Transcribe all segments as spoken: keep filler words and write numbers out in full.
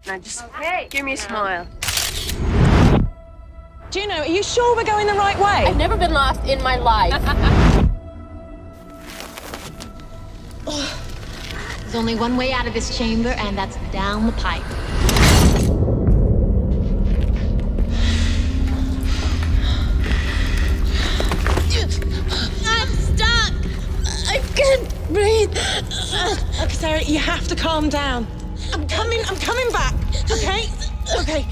Now just hey, give me a smile. Juno, are you sure we're going the right way? I've never been lost in my life. There's only one way out of this chamber, and that's down the pipe. I'm stuck. I can't breathe. Okay, Sarah, you have to calm down. I'm coming, I'm coming back, okay? Okay.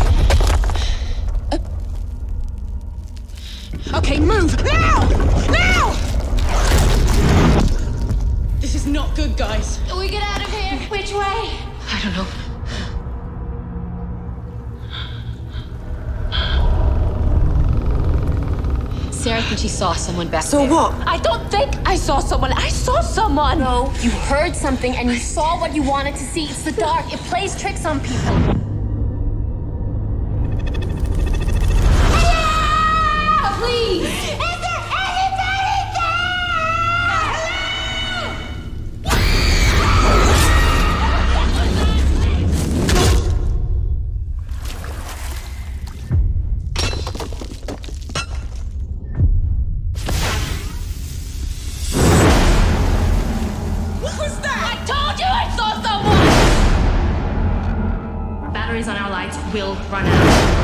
Okay, move! Now! Now! This is not good, guys. We get out of here. Which way? I don't know. Sarah thinks she saw someone back So there. what? I don't think I saw someone. I saw someone. No, you heard something and you saw what you wanted to see. It's the dark. It plays tricks on people. Hello! Please! Is there anybody there? What was that? I told you I saw someone. Batteries on our lights will run out.